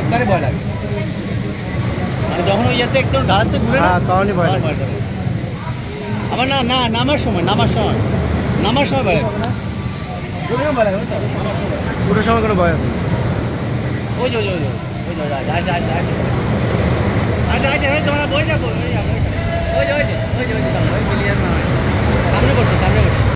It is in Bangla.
একবারে ভয় লাগে, মানে যখন ওই যাতে একদম ঢালাতে ঘুরে না তখনই ভয় লাগে। আবার না না নামার সময় ভয় লাগে। পুরো সময় কোনো ভয় আছে? ওই যে তোমরা বই যাবো, সামনে পড়ছে।